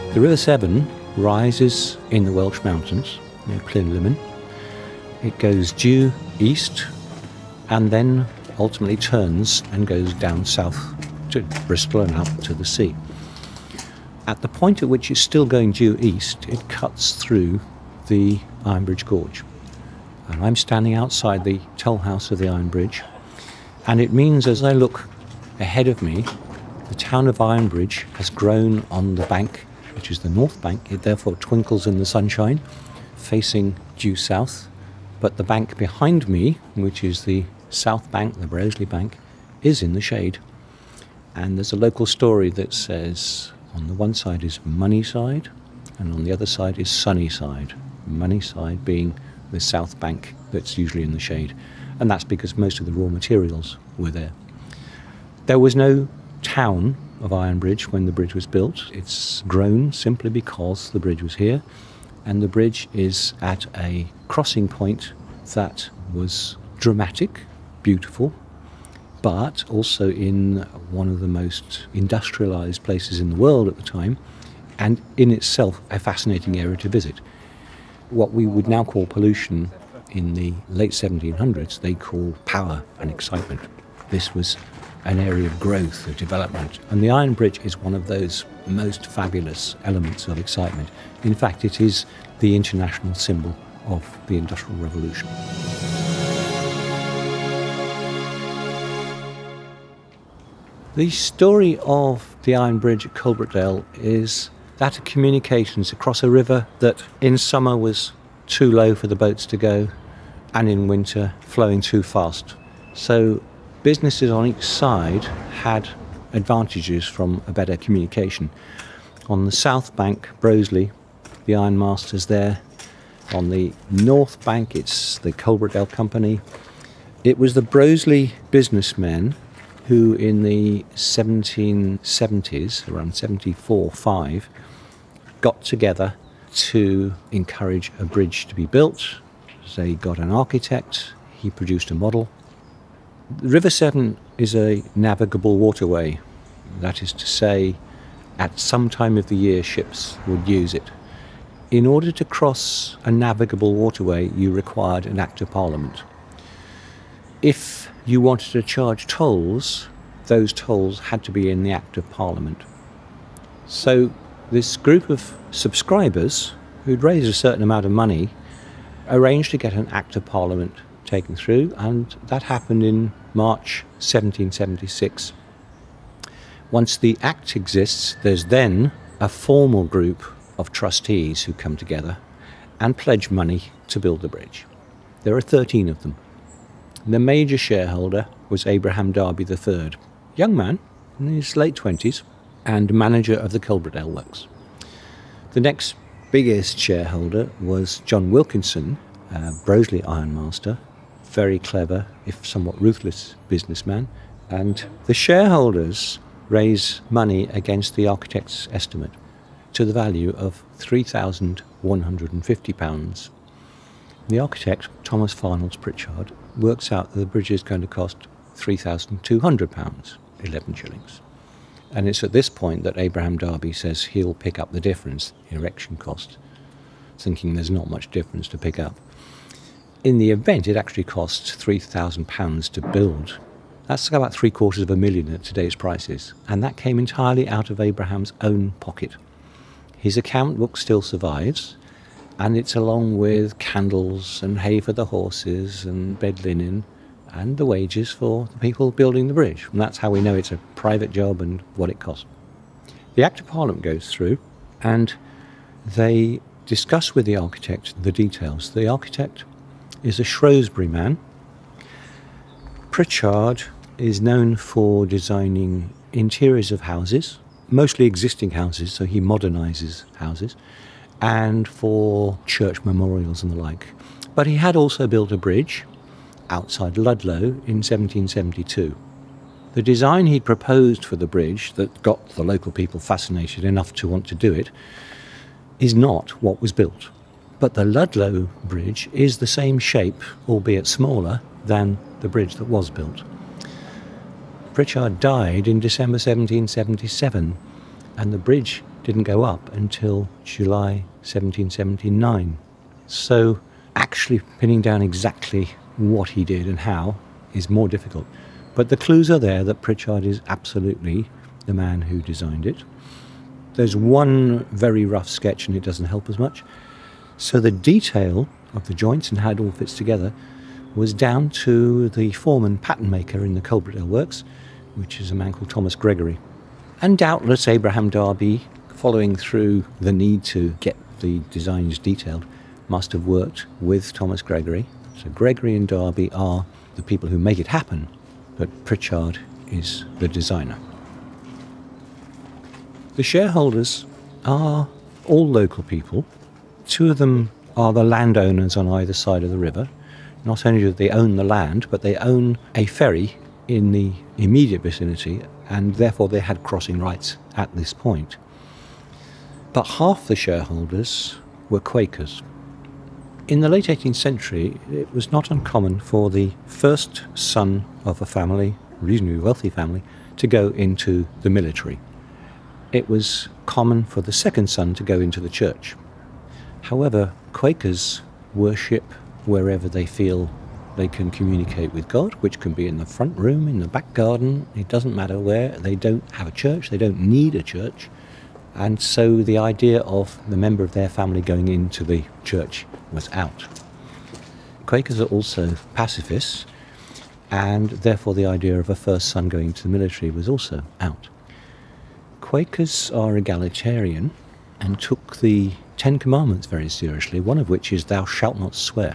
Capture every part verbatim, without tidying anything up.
The River Severn rises in the Welsh mountains near Plynlimmon. It goes due east and then ultimately turns and goes down south to Bristol and out to the sea. At the point at which it's still going due east, it cuts through the Ironbridge Gorge. And I'm standing outside the toll house of the Ironbridge, and it means as I look ahead of me, the town of Ironbridge has grown on the bank, which is the north bank. It therefore twinkles in the sunshine, facing due south. But the bank behind me, which is the south bank, the Broseley bank, is in the shade. And there's a local story that says on the one side is Moneyside, and on the other side is Sunnyside. Moneyside being the south bank that's usually in the shade. And that's because most of the raw materials were there. There was no town of Ironbridge when the bridge was built. It's grown simply because the bridge was here, and the bridge is at a crossing point that was dramatic, beautiful, but also in one of the most industrialised places in the world at the time, and in itself a fascinating area to visit. What we would now call pollution in the late seventeen hundreds, they call power and excitement. This was an area of growth, of development, and the Ironbridge is one of those most fabulous elements of excitement. In fact, it is the international symbol of the Industrial Revolution. The story of the Ironbridge at Coalbrookdale is that of communications across a river that in summer was too low for the boats to go, and in winter flowing too fast. So businesses on each side had advantages from a better communication. On the south bank, Broseley, the ironmasters there. On the north bank, it's the Coalbrookdale Company. It was the Broseley businessmen who in the seventeen seventies, around seventy-four five, got together to encourage a bridge to be built. They got an architect, he produced a model. The River Severn is a navigable waterway. That is to say, at some time of the year ships would use it. In order to cross a navigable waterway, you required an Act of Parliament. If you wanted to charge tolls, those tolls had to be in the Act of Parliament. So this group of subscribers, who'd raised a certain amount of money, arranged to get an Act of Parliament taken through, and that happened in March seventeen seventy-six. Once the Act exists, there's then a formal group of trustees who come together and pledge money to build the bridge. There are thirteen of them. The major shareholder was Abraham Darby the third, young man in his late twenties and manager of the Coalbrookdale Works. The next biggest shareholder was John Wilkinson, a Broseley ironmaster, very clever, if somewhat ruthless businessman, and the shareholders raise money against the architect's estimate to the value of three thousand one hundred fifty pounds. The architect, Thomas Farnells Pritchard, works out that the bridge is going to cost three thousand two hundred pounds, eleven shillings. And it's at this point that Abraham Darby says he'll pick up the difference, the erection cost, thinking there's not much difference to pick up. In the event, it actually costs three thousand pounds to build. That's about three quarters of a million at today's prices. And that came entirely out of Abraham's own pocket. His account book still survives, and it's along with candles and hay for the horses and bed linen and the wages for the people building the bridge. And that's how we know it's a private job and what it cost. The Act of Parliament goes through, and they discuss with the architect the details. The architect is a Shrewsbury man. Pritchard is known for designing interiors of houses, mostly existing houses, so he modernises houses, and for church memorials and the like. But he had also built a bridge outside Ludlow in seventeen seventy-two. The design he proposed for the bridge that got the local people fascinated enough to want to do it is not what was built. But the Ludlow Bridge is the same shape, albeit smaller, than the bridge that was built. Pritchard died in December seventeen seventy-seven, and the bridge didn't go up until July seventeen seventy-nine. So actually pinning down exactly what he did and how is more difficult. But the clues are there that Pritchard is absolutely the man who designed it. There's one very rough sketch and it doesn't help as much. So the detail of the joints and how it all fits together was down to the foreman pattern maker in the Coalbrookdale works, which is a man called Thomas Gregory. And doubtless Abraham Darby, following through the need to get the designs detailed, must have worked with Thomas Gregory. So Gregory and Darby are the people who make it happen, but Pritchard is the designer. The shareholders are all local people. Two of them are the landowners on either side of the river. Not only do they own the land, but they own a ferry in the immediate vicinity, and therefore they had crossing rights at this point. But half the shareholders were Quakers. In the late eighteenth century, it was not uncommon for the first son of a family, reasonably wealthy family, to go into the military. It was common for the second son to go into the church. However, Quakers worship wherever they feel they can communicate with God, which can be in the front room, in the back garden, it doesn't matter where. They don't have a church, they don't need a church. And so the idea of the member of their family going into the church was out. Quakers are also pacifists, and therefore the idea of a first son going to the military was also out. Quakers are egalitarian and took the Ten Commandments very seriously, one of which is thou shalt not swear.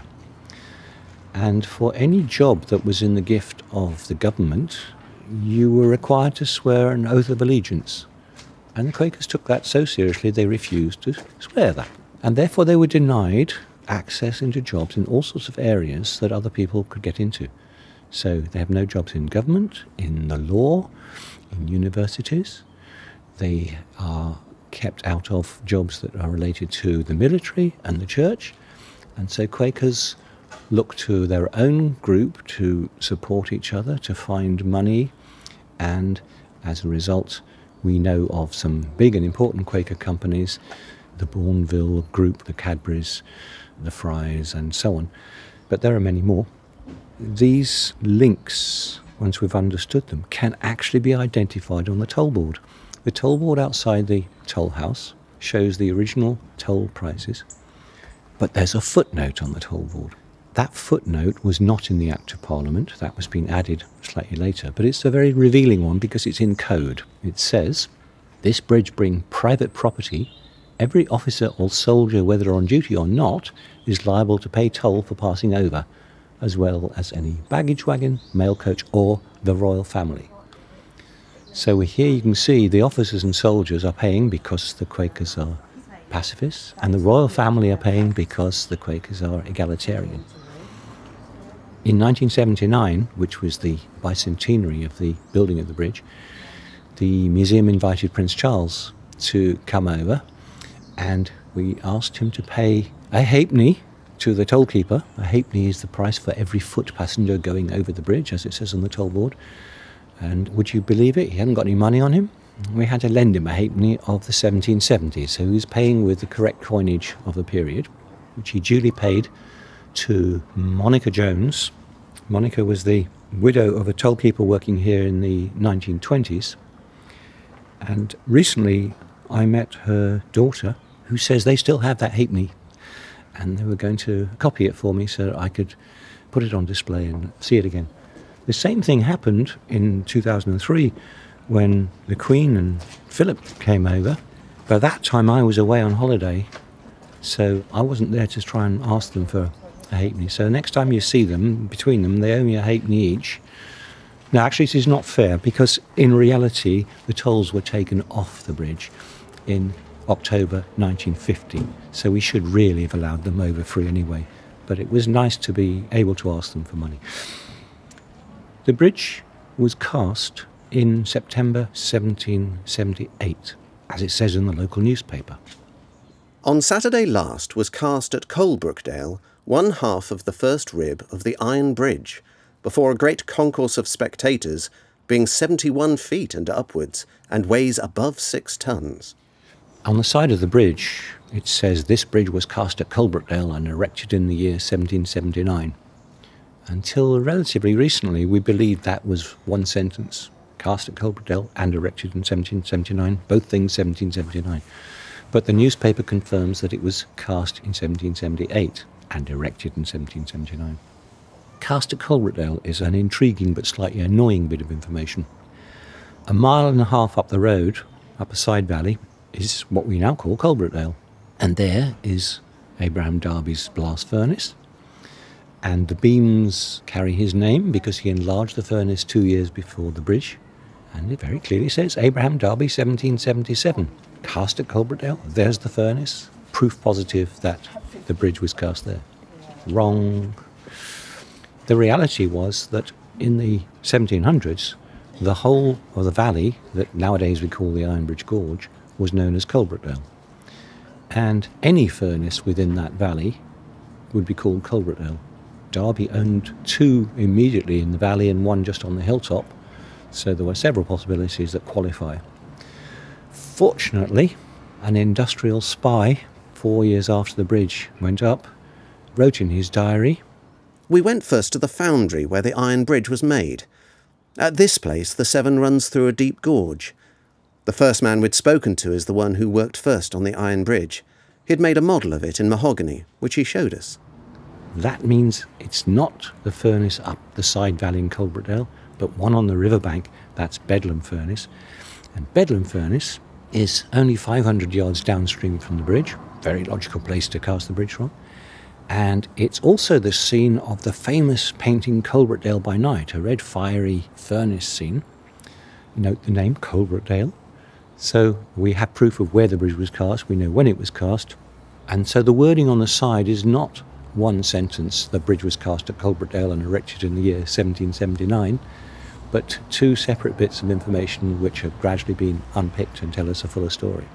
And for any job that was in the gift of the government, you were required to swear an oath of allegiance. And the Quakers took that so seriously they refused to swear that. And therefore they were denied access into jobs in all sorts of areas that other people could get into. So they have no jobs in government, in the law, in universities. They are kept out of jobs that are related to the military and the church. And so Quakers look to their own group to support each other, to find money, and as a result we know of some big and important Quaker companies, the Bourneville Group, the Cadburys, the Frys, and so on. But there are many more. These links, once we've understood them, can actually be identified on the toll board. The toll board outside the toll house shows the original toll prices, but there's a footnote on the toll board. That footnote was not in the Act of Parliament, that was being added slightly later, but it's a very revealing one because it's in code. It says, this bridge being private property, every officer or soldier, whether on duty or not, is liable to pay toll for passing over, as well as any baggage wagon, mail coach, or the royal family. So here you can see the officers and soldiers are paying because the Quakers are pacifists, and the royal family are paying because the Quakers are egalitarian. In nineteen seventy-nine, which was the bicentenary of the building of the bridge, the museum invited Prince Charles to come over, and we asked him to pay a halfpenny to the tollkeeper. A halfpenny is the price for every foot passenger going over the bridge, as it says on the toll board. And would you believe it? He hadn't got any money on him. We had to lend him a halfpenny of the seventeen seventies, so he was paying with the correct coinage of the period, which he duly paid to Monica Jones. Monica was the widow of a tollkeeper working here in the nineteen twenties. And recently I met her daughter, who says they still have that halfpenny, and they were going to copy it for me so that I could put it on display and see it again. The same thing happened in two thousand three when the Queen and Philip came over. By that time I was away on holiday, so I wasn't there to try and ask them for a halfpenny. So next time you see them, between them, they owe me a halfpenny each. Now actually this is not fair, because in reality the tolls were taken off the bridge in October nineteen fifty, so we should really have allowed them over free anyway, but it was nice to be able to ask them for money. The bridge was cast in September seventeen seventy-eight, as it says in the local newspaper. On Saturday last was cast at Coalbrookdale one half of the first rib of the Iron Bridge, before a great concourse of spectators, being seventy-one feet and upwards, and weighs above six tons. On the side of the bridge, it says this bridge was cast at Coalbrookdale and erected in the year seventeen seventy-nine. Until relatively recently, we believed that was one sentence. Cast at Coalbrookdale and erected in seventeen seventy-nine, both things seventeen seventy-nine. But the newspaper confirms that it was cast in seventeen seventy-eight and erected in seventeen seventy-nine. Cast at Coalbrookdale is an intriguing but slightly annoying bit of information. A mile and a half up the road, up a side valley, is what we now call Coalbrookdale. And there is Abraham Darby's blast furnace. And the beams carry his name because he enlarged the furnace two years before the bridge. And it very clearly says Abraham Darby, seventeen seventy-seven. Cast at Coalbrookdale, there's the furnace. Proof positive that the bridge was cast there. Wrong. The reality was that in the seventeen hundreds, the whole of the valley that nowadays we call the Ironbridge Gorge was known as Coalbrookdale. And any furnace within that valley would be called Coalbrookdale. Darby owned two immediately in the valley and one just on the hilltop, so there were several possibilities that qualify. Fortunately, an industrial spy, four years after the bridge went up, wrote in his diary, "We went first to the foundry where the iron bridge was made. At this place the Severn runs through a deep gorge. The first man we'd spoken to is the one who worked first on the iron bridge. He'd made a model of it in mahogany, which he showed us." That means it's not the furnace up the side valley in Coalbrookdale, but one on the riverbank. That's Bedlam Furnace. And Bedlam Furnace is only five hundred yards downstream from the bridge. Very logical place to cast the bridge from. And it's also the scene of the famous painting Coalbrookdale by Night, a red fiery furnace scene. Note the name, Coalbrookdale. So we have proof of where the bridge was cast, we know when it was cast. And so the wording on the side is not one sentence, the bridge was cast at Coalbrookdale and erected in the year seventeen seventy-nine, but two separate bits of information which have gradually been unpicked and tell us a fuller story.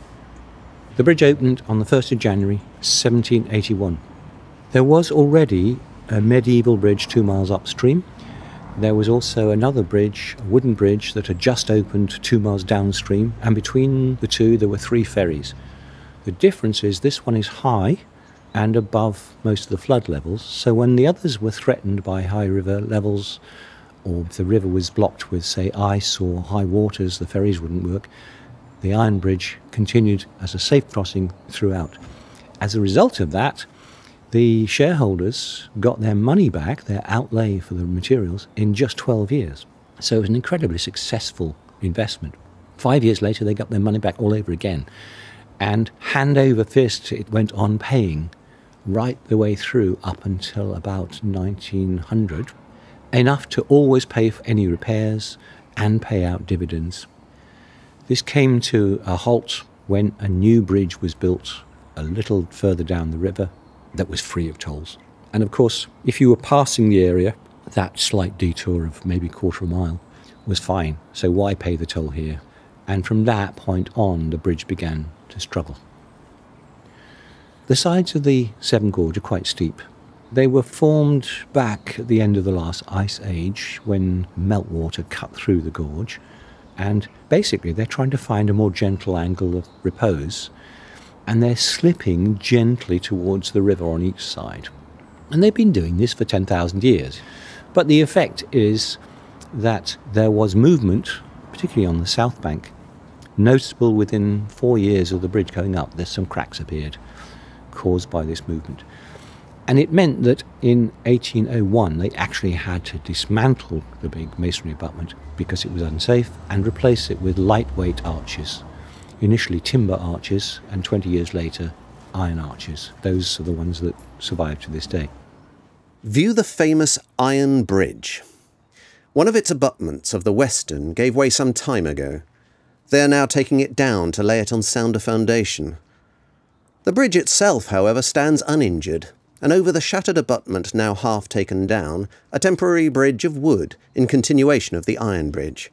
The bridge opened on the first of January seventeen eighty-one. There was already a medieval bridge two miles upstream. There was also another bridge, a wooden bridge, that had just opened two miles downstream, and between the two there were three ferries. The difference is this one is high and above most of the flood levels, so when the others were threatened by high river levels, or if the river was blocked with, say, ice or high waters, the ferries wouldn't work, the iron bridge continued as a safe crossing throughout. As a result of that, the shareholders got their money back, their outlay for the materials, in just twelve years. So it was an incredibly successful investment. Five years later, they got their money back all over again. And hand over fist, it went on paying right the way through up until about nineteen hundred, enough to always pay for any repairs and pay out dividends. This came to a halt when a new bridge was built a little further down the river that was free of tolls. And of course, if you were passing the area, that slight detour of maybe a quarter of a mile was fine. So why pay the toll here? And from that point on, the bridge began to struggle. The sides of the Severn Gorge are quite steep. They were formed back at the end of the last ice age when meltwater cut through the gorge. And basically, they're trying to find a more gentle angle of repose. And they're slipping gently towards the river on each side. And they've been doing this for ten thousand years. But the effect is that there was movement, particularly on the south bank, noticeable within four years of the bridge going up. There's some cracks appeared caused by this movement. And it meant that in eighteen oh one, they actually had to dismantle the big masonry abutment because it was unsafe and replace it with lightweight arches. Initially timber arches, and twenty years later, iron arches. Those are the ones that survive to this day. View the famous Iron Bridge. One of its abutments of the western gave way some time ago. They are now taking it down to lay it on sounder foundation. The bridge itself, however, stands uninjured, and over the shattered abutment now half taken down, a temporary bridge of wood in continuation of the Iron Bridge.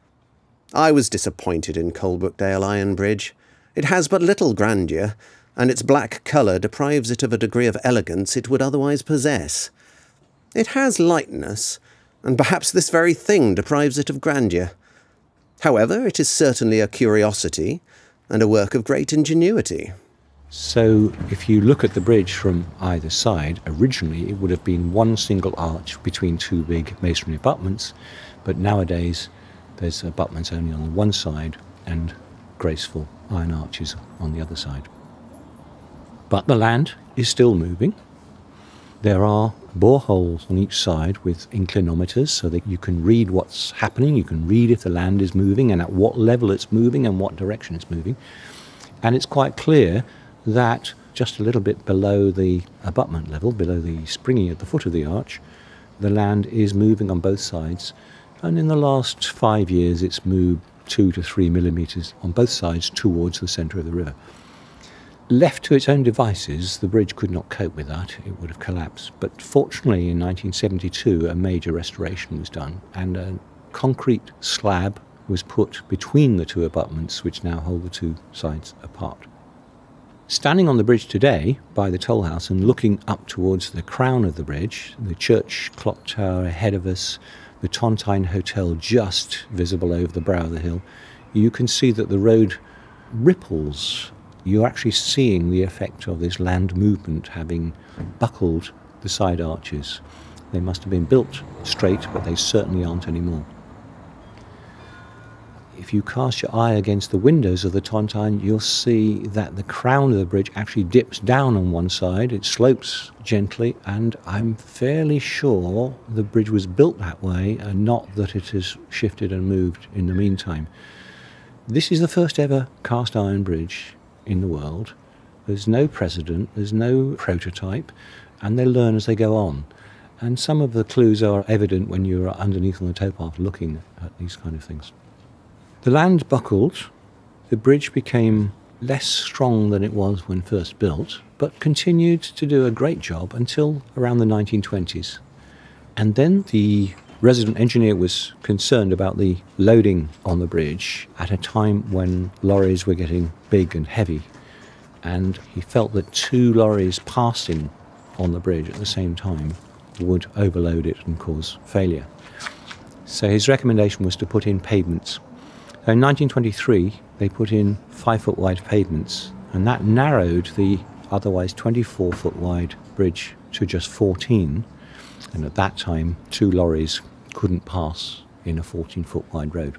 I was disappointed in Coalbrookdale Iron Bridge. It has but little grandeur, and its black colour deprives it of a degree of elegance it would otherwise possess. It has lightness, and perhaps this very thing deprives it of grandeur. However, it is certainly a curiosity and a work of great ingenuity. So if you look at the bridge from either side, originally it would have been one single arch between two big masonry abutments, but nowadays there's abutments only on the one side and graceful iron arches on the other side. But the land is still moving. There are boreholes on each side with inclinometers so that you can read what's happening, you can read if the land is moving and at what level it's moving and what direction it's moving. And it's quite clear that just a little bit below the abutment level, below the springy at the foot of the arch, the land is moving on both sides. And in the last five years, it's moved two to three millimetres on both sides towards the centre of the river. Left to its own devices, the bridge could not cope with that. It would have collapsed. But fortunately, in nineteen seventy-two, a major restoration was done, and a concrete slab was put between the two abutments, which now hold the two sides apart. Standing on the bridge today, by the toll house, and looking up towards the crown of the bridge, the church clock tower ahead of us, the Tontine Hotel just visible over the brow of the hill, you can see that the road ripples. You're actually seeing the effect of this land movement having buckled the side arches. They must have been built straight, but they certainly aren't anymore. If you cast your eye against the windows of the Tontine, you'll see that the crown of the bridge actually dips down on one side. It slopes gently, and I'm fairly sure the bridge was built that way and not that it has shifted and moved in the meantime. This is the first ever cast iron bridge in the world. There's no precedent, there's no prototype, and they learn as they go on. And some of the clues are evident when you're underneath on the towpath looking at these kind of things. The land buckled, the bridge became less strong than it was when first built, but continued to do a great job until around the nineteen twenties. And then the resident engineer was concerned about the loading on the bridge at a time when lorries were getting big and heavy, and he felt that two lorries passing on the bridge at the same time would overload it and cause failure. So his recommendation was to put in pavements. So in nineteen twenty-three, they put in five-foot wide pavements, and that narrowed the otherwise twenty-four foot wide bridge to just fourteen. And at that time, two lorries couldn't pass in a fourteen foot wide road.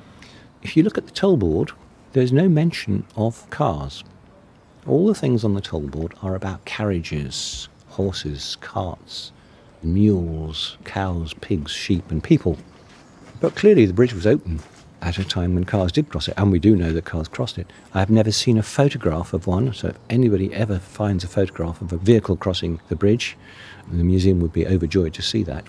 If you look at the toll board, there's no mention of cars. All the things on the toll board are about carriages, horses, carts, mules, cows, pigs, sheep, and people. But clearly the bridge was open at a time when cars did cross it, and we do know that cars crossed it. I've never seen a photograph of one, so if anybody ever finds a photograph of a vehicle crossing the bridge, the museum would be overjoyed to see that.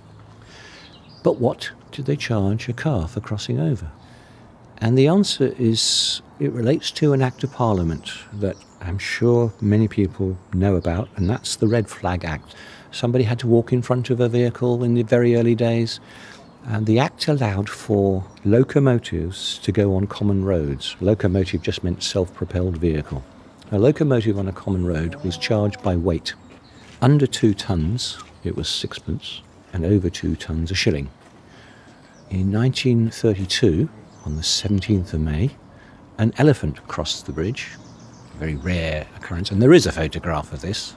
But what did they charge a car for crossing over? And the answer is, it relates to an Act of Parliament that I'm sure many people know about, and that's the Red Flag Act. Somebody had to walk in front of a vehicle in the very early days, and the Act allowed for locomotives to go on common roads. Locomotive just meant self-propelled vehicle. A locomotive on a common road was charged by weight. Under two tons, it was sixpence, and over two tons, a shilling. In nineteen thirty-two, on the seventeenth of May, an elephant crossed the bridge. A very rare occurrence, and there is a photograph of this.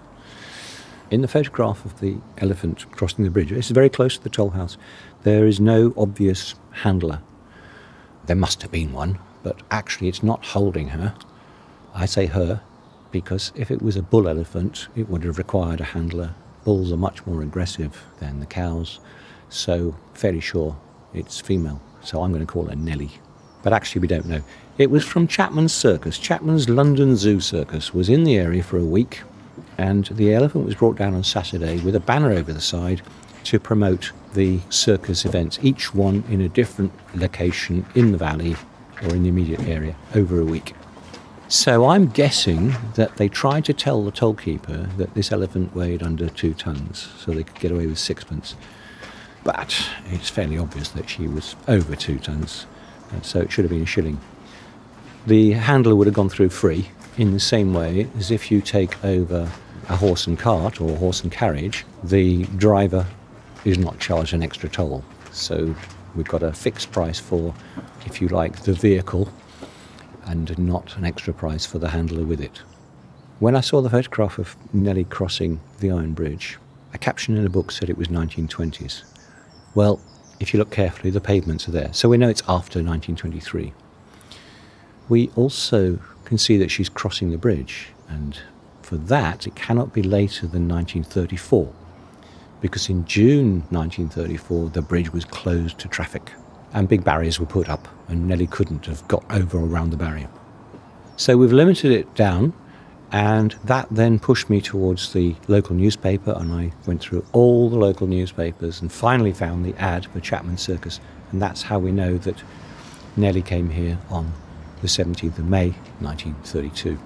In the photograph of the elephant crossing the bridge, it's very close to the toll house, there is no obvious handler. There must have been one, but actually it's not holding her. I say her because if it was a bull elephant, it would have required a handler. Bulls are much more aggressive than the cows, so fairly sure it's female. So I'm going to call her Nellie. But actually we don't know. It was from Chapman's Circus. Chapman's London Zoo Circus was in the area for a week, and the elephant was brought down on Saturday with a banner over the side to promote the circus events, each one in a different location in the valley or in the immediate area over a week. So I'm guessing that they tried to tell the tollkeeper that this elephant weighed under two tons so they could get away with sixpence. But it's fairly obvious that she was over two tons, and so it should have been a shilling. The handler would have gone through free, in the same way as if you take over a horse and cart or a horse and carriage, the driver is not charged an extra toll. So we've got a fixed price for, if you like, the vehicle, and not an extra price for the handler with it. When I saw the photograph of Nellie crossing the Iron Bridge, a caption in a book said it was nineteen twenties. Well, if you look carefully, the pavements are there, so we know it's after nineteen twenty-three. We also can see that she's crossing the bridge, and for that it cannot be later than nineteen thirty-four, because in June nineteen thirty-four the bridge was closed to traffic and big barriers were put up, and Nellie couldn't have got over or around the barrier. So we've limited it down, and that then pushed me towards the local newspaper, and I went through all the local newspapers and finally found the ad for Chapman Circus, and that's how we know that Nellie came here on the seventeenth of May nineteen thirty-two.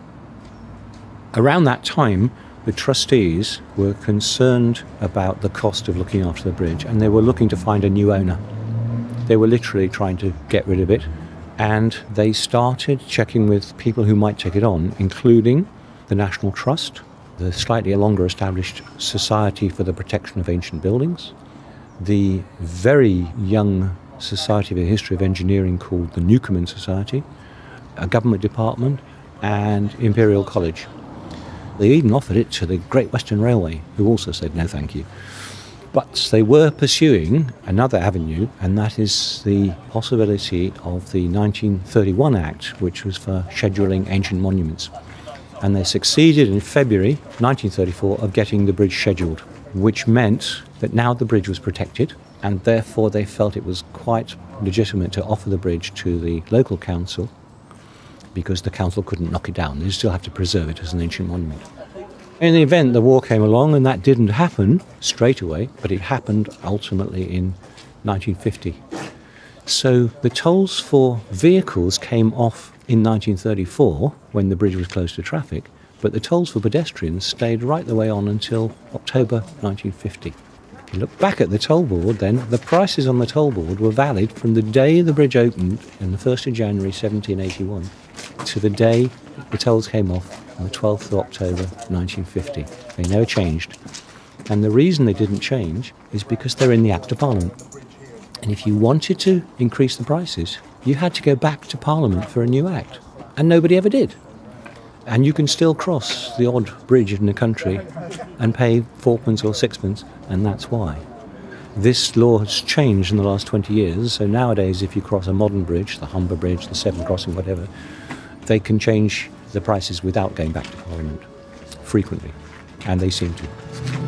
Around that time, the trustees were concerned about the cost of looking after the bridge, and they were looking to find a new owner. They were literally trying to get rid of it, and they started checking with people who might take it on, including the National Trust, the slightly longer established Society for the Protection of Ancient Buildings, the very young Society for the History of Engineering called the Newcomen Society, a government department, and Imperial College. They even offered it to the Great Western Railway, who also said no thank you. But they were pursuing another avenue, and that is the possibility of the nineteen thirty-one Act, which was for scheduling ancient monuments. And they succeeded in February nineteen thirty-four of getting the bridge scheduled, which meant that now the bridge was protected, and therefore they felt it was quite legitimate to offer the bridge to the local council, because the council couldn't knock it down. They still have to preserve it as an ancient monument. In the event, the war came along, and that didn't happen straight away, but it happened ultimately in nineteen fifty. So the tolls for vehicles came off in nineteen thirty-four, when the bridge was closed to traffic, but the tolls for pedestrians stayed right the way on until October nineteen fifty. If you look back at the toll board, then the prices on the toll board were valid from the day the bridge opened on the first of January seventeen eighty-one to the day the tolls came off on the twelfth of October nineteen fifty. They never changed. And the reason they didn't change is because they're in the Act of Parliament. And if you wanted to increase the prices, you had to go back to Parliament for a new Act. And nobody ever did. And you can still cross the odd bridge in the country and pay fourpence or sixpence, and that's why. This law has changed in the last twenty years, so nowadays if you cross a modern bridge, the Humber Bridge, the Severn Crossing, whatever, they can change the prices without going back to Parliament frequently, and they seem to.